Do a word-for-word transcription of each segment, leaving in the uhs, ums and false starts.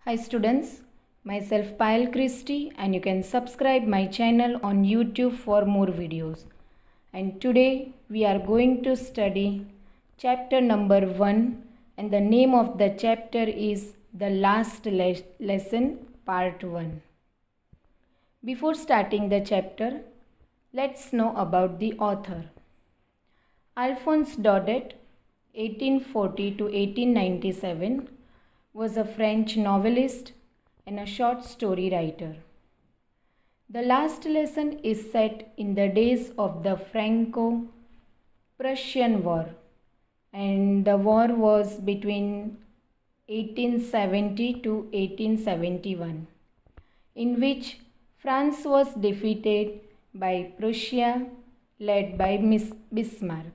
Hi students, myself Payal Christy and you can subscribe my channel on YouTube for more videos. And today we are going to study chapter number one and the name of the chapter is The Last Le- Lesson Part one. Before starting the chapter, let's know about the author. Alphonse Daudet, eighteen forty to eighteen ninety-seven, was a French novelist and a short story writer. The Last Lesson is set in the days of the Franco-Prussian War, and the war was between eighteen seventy to eighteen seventy-one, in which France was defeated by Prussia, led by Bismarck.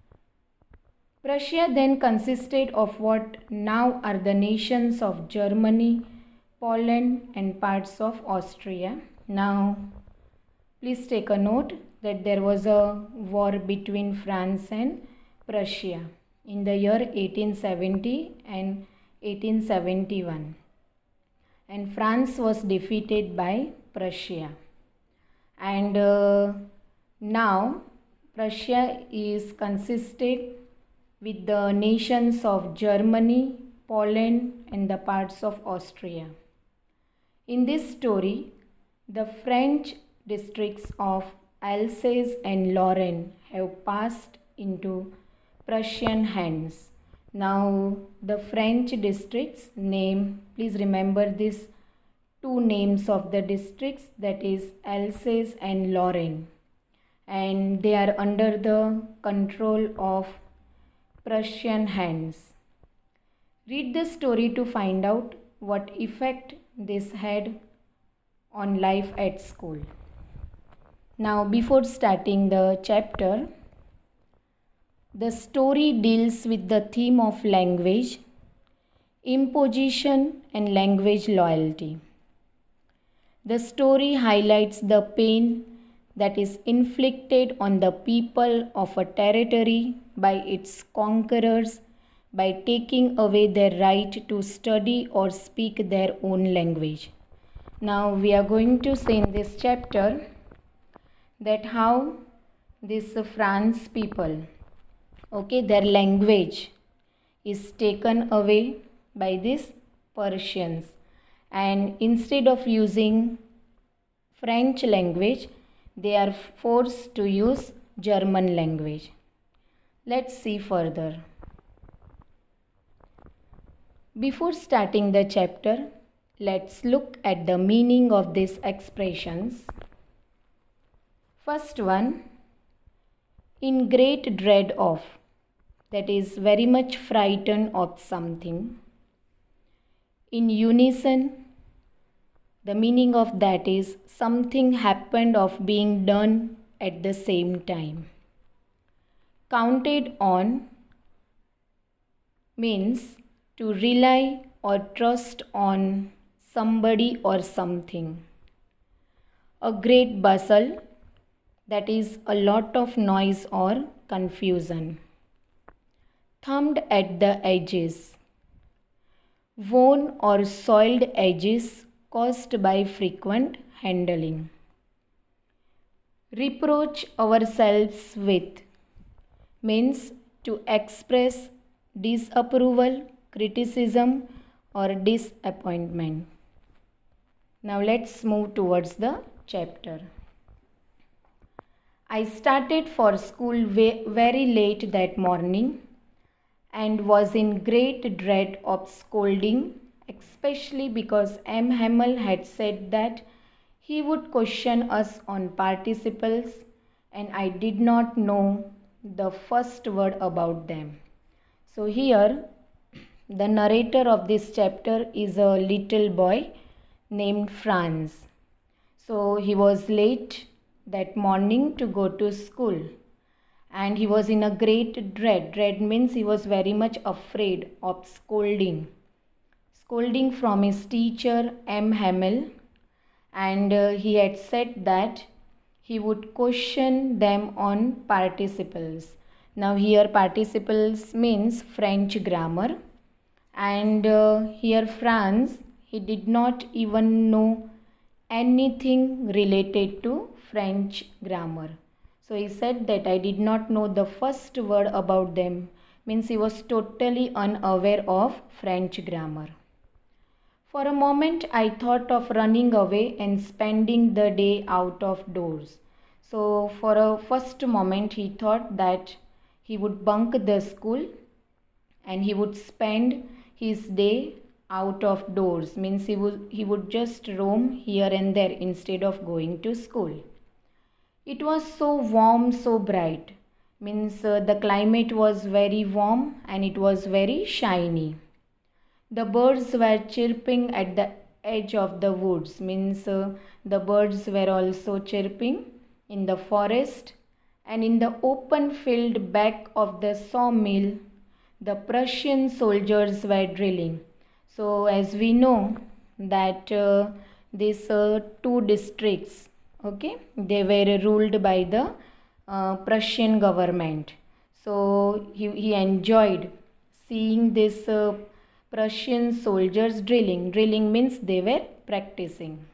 Prussia then consisted of what now are the nations of Germany, Poland and parts of Austria. Now, please take a note that there was a war between France and Prussia in the year eighteen seventy and eighteen seventy-one. And France was defeated by Prussia. And uh, now, Prussia is consisted with the nations of Germany, Poland and the parts of Austria. In this story, the French districts of Alsace and Lorraine have passed into Prussian hands. Now the French districts name, please remember these two names of the districts, that is Alsace and Lorraine, and they are under the control of Prussian hands. Read the story to find out what effect this had on life at school. Now, before starting the chapter, the story deals with the theme of language, imposition and language loyalty. The story highlights the pain that is inflicted on the people of a territory by its conquerors by taking away their right to study or speak their own language. Now we are going to see in this chapter that how this France people, okay, their language is taken away by these Persians, and instead of using French language, they are forced to use German language. Let's see further. Before starting the chapter, let's look at the meaning of these expressions. First one, in great dread of, that is very much frightened of something. In unison, the meaning of that is something happened of being done at the same time. Counted on means to rely or trust on somebody or something. A great bustle, that is a lot of noise or confusion. Thumbed at the edges. Worn or soiled edges caused by frequent handling. Reproach ourselves with means to express disapproval, criticism or disappointment. Now let's move towards the chapter. I started for school very late that morning and was in great dread of scolding, especially because M. Hamel had said that he would question us on participles and I did not know the first word about them. So here the narrator of this chapter is a little boy named Franz. So he was late that morning to go to school and he was in a great dread. Dread means he was very much afraid of scolding. Scolding from his teacher M. Hamel, and uh, he had said that he would question them on participles. Now here participles means French grammar, and uh, here Franz, he did not even know anything related to French grammar. So he said that I did not know the first word about them, means he was totally unaware of French grammar. For a moment I thought of running away and spending the day out of doors. So for a first moment he thought that he would bunk the school and he would spend his day out of doors, means he would, he would just roam here and there instead of going to school. It was so warm, so bright, means uh, the climate was very warm and it was very shiny. The birds were chirping at the edge of the woods, means uh, the birds were also chirping in the forest, and in the open field back of the sawmill, the Prussian soldiers were drilling. So as we know that uh, these uh, two districts, okay, they were ruled by the uh, Prussian government. So he, he enjoyed seeing this uh, Prussian soldiers drilling. Drilling means they were practicing.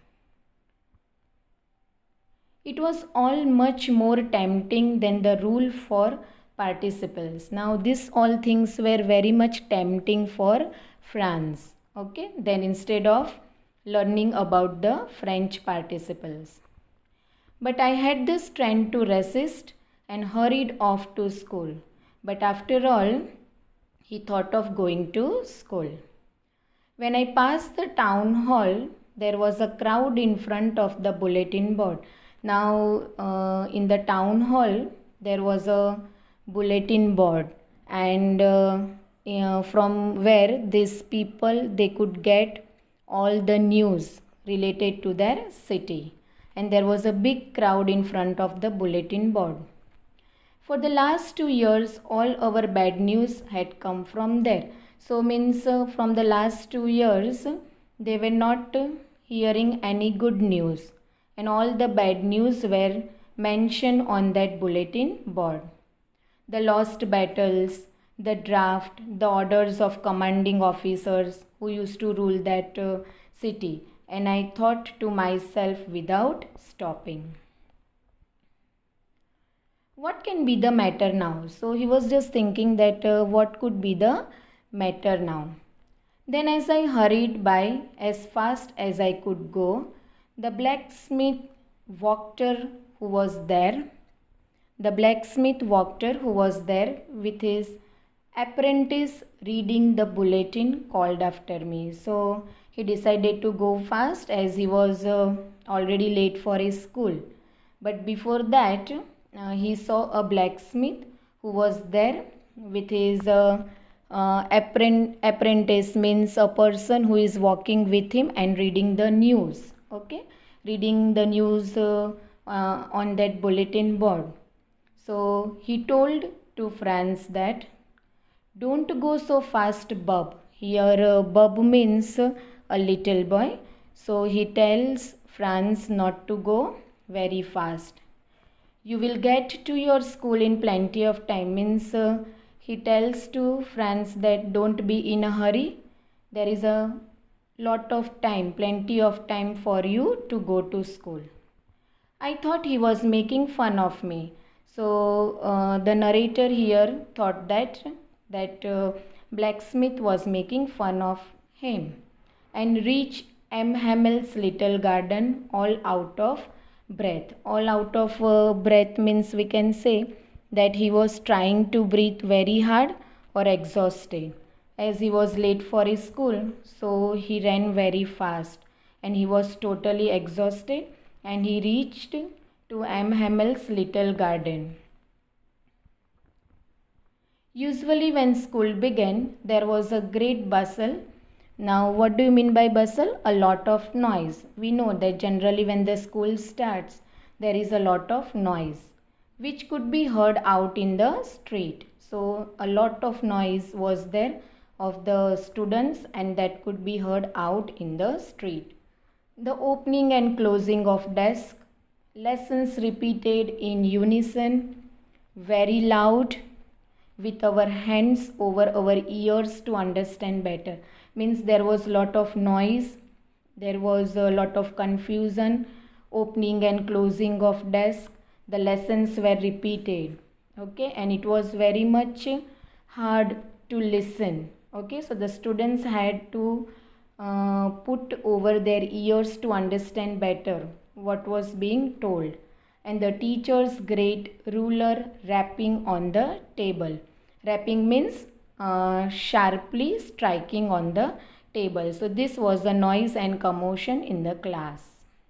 It was all much more tempting than the rule for participles. Now these all things were very much tempting for France, okay, then instead of learning about the French participles. But I had the strength to resist and hurried off to school. But after all, he thought of going to school. When I passed the town hall, there was a crowd in front of the bulletin board. Now uh, in the town hall, there was a bulletin board, and uh, you know, from where these people, they could get all the news related to their city. And there was a big crowd in front of the bulletin board. For the last two years, all our bad news had come from there. So means uh, from the last two years, they were not uh, hearing any good news. And all the bad news were mentioned on that bulletin board. The lost battles, the draft, the orders of commanding officers who used to rule that uh, city. And I thought to myself without stopping, what can be the matter now? So he was just thinking that uh, what could be the matter now. Then as I hurried by as fast as I could go, the blacksmith Wachter who was there, the blacksmith Wachter who was there with his apprentice reading the bulletin called after me. So he decided to go fast as he was uh, already late for his school. But before that, uh, he saw a blacksmith who was there with his uh, uh, apprentice, means a person who is walking with him and reading the news, okay, reading the news uh, uh, on that bulletin board. So he told to Franz that, don't go so fast, bub. Here uh, bub means uh, a little boy. So he tells Franz not to go very fast. You will get to your school in plenty of time, means uh, he tells to Franz that don't be in a hurry. There is a lot of time, plenty of time for you to go to school. I thought he was making fun of me. So uh, the narrator here thought that that uh, blacksmith was making fun of him, and reached M. Hamel's little garden all out of breath. All out of uh, breath means we can say that he was trying to breathe very hard or exhausted. As he was late for his school, so he ran very fast and he was totally exhausted, and he reached to M. Hamel's little garden. Usually when school began, there was a great bustle. Now what do you mean by bustle? A lot of noise. We know that generally when the school starts, there is a lot of noise which could be heard out in the street. So a lot of noise was there of the students, and that could be heard out in the street. The opening and closing of desk, lessons repeated in unison, very loud, with our hands over our ears to understand better. Means there was lot of noise There was a lot of confusion, opening and closing of desk. The lessons were repeated, okay, and it was very much hard to listen, okay. So the students had to uh, put over their ears to understand better what was being told. And the teacher's great ruler rapping on the table. Rapping means uh, sharply striking on the table. So this was the noise and commotion in the class.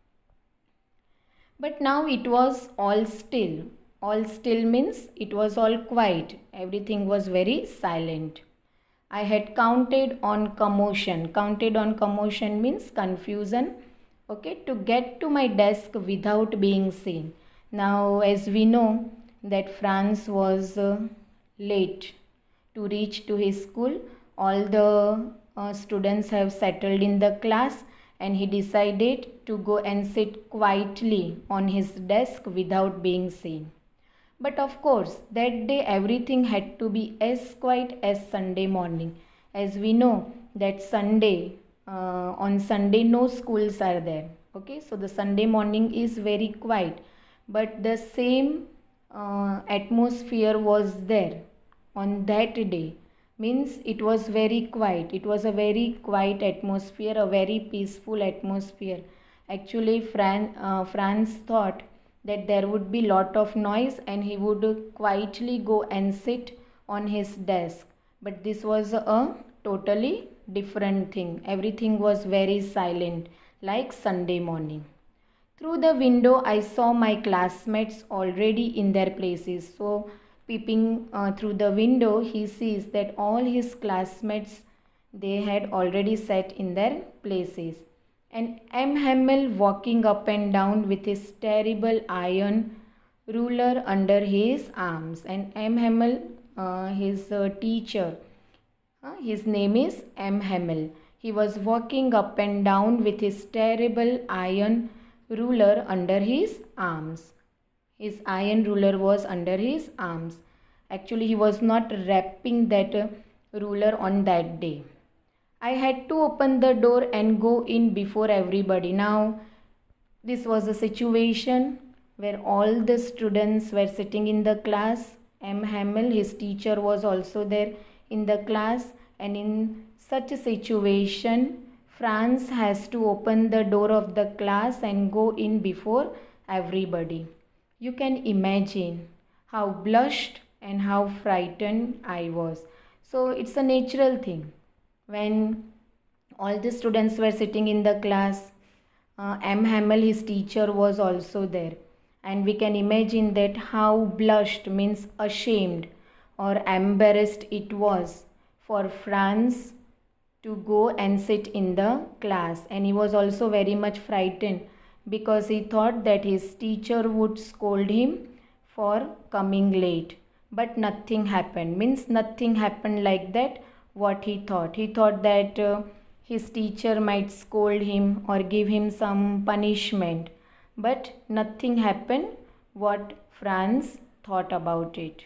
But now it was all still. All still means it was all quiet. Everything was very silent. I had counted on commotion. Counted on commotion means confusion. Okay, to get to my desk without being seen. Now, as we know that Franz was uh, late to reach to his school. All the uh, students have settled in the class, and he decided to go and sit quietly on his desk without being seen. But of course, that day everything had to be as quiet as Sunday morning. As we know that Sunday, uh, on Sunday no schools are there. Okay, so the Sunday morning is very quiet. But the same uh, atmosphere was there on that day. Means it was very quiet. It was a very quiet atmosphere, a very peaceful atmosphere. Actually, Fran, uh, Franz thought that there would be lot of noise and he would quietly go and sit on his desk. But this was a totally different thing. Everything was very silent, like Sunday morning. Through the window, I saw my classmates already in their places. So, peeping uh, through the window, he sees that all his classmates, they had already sat in their places. And M. Hamel walking up and down with his terrible iron ruler under his arms. And M. Hamel, uh, his uh, teacher, uh, his name is M. Hamel. He was walking up and down with his terrible iron ruler under his arms. His iron ruler was under his arms. Actually, he was not rapping that uh, ruler on that day. I had to open the door and go in before everybody. Now, this was a situation where all the students were sitting in the class. M. Hamel, his teacher, was also there in the class. And in such a situation, Franz has to open the door of the class and go in before everybody. You can imagine how blushed and how frightened I was. So it's a natural thing. When all the students were sitting in the class, uh, M. Hamel, his teacher, was also there. And we can imagine that how blushed means ashamed or embarrassed it was for Franz to go and sit in the class. And he was also very much frightened because he thought that his teacher would scold him for coming late. But nothing happened. Means nothing happened like that. What he thought. He thought that uh, his teacher might scold him or give him some punishment. But nothing happened what Franz thought about it.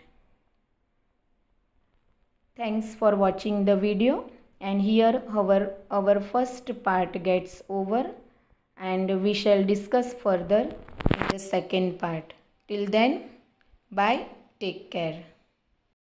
Thanks for watching the video. And here our, our first part gets over. And we shall discuss further in the second part. Till then, bye. Take care.